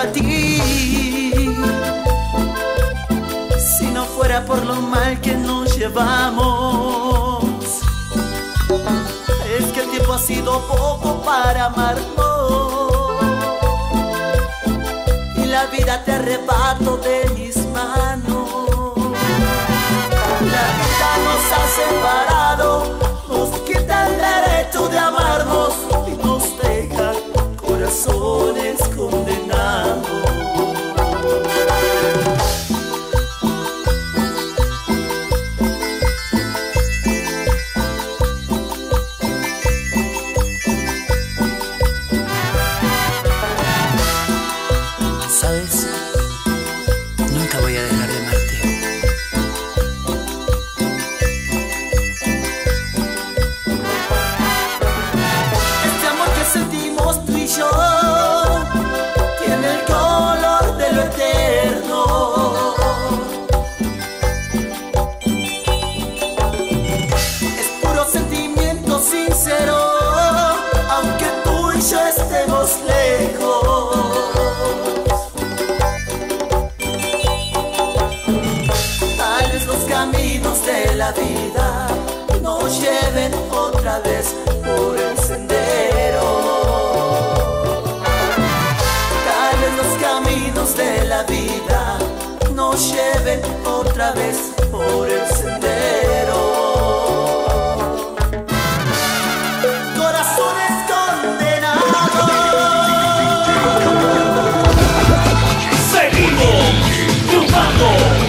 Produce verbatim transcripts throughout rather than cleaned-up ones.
a ti. Si no fuera por lo mal que nos llevamos, es que el tiempo ha sido poco para amarnos, y la vida te arrebato de mis manos. La vida nos ha separado, nos quita el derecho de amarnos y nos deja corazones condenados. ¿Sabes? Nunca voy a dejar de amarte. Este amor que sentimos tú y yo tiene el color de lo eterno. Es puro sentimiento sincero, aunque tú y yo estemos lejos. Caminos de la vida nos lleven otra vez por el sendero. Tal vez los caminos de la vida nos lleven otra vez por el sendero. Corazones condenados. Seguimos triunfando.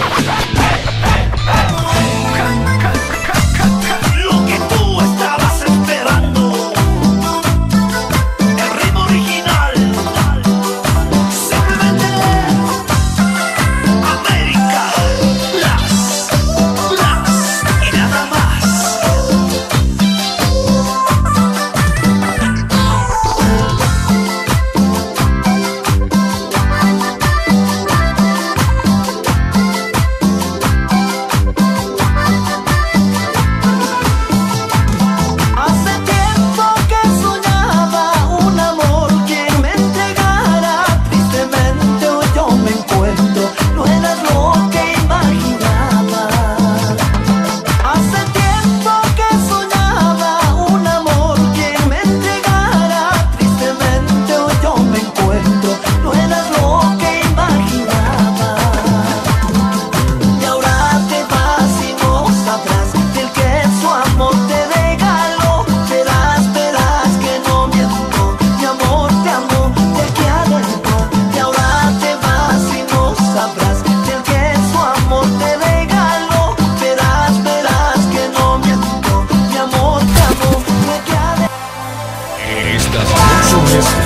Estas canciones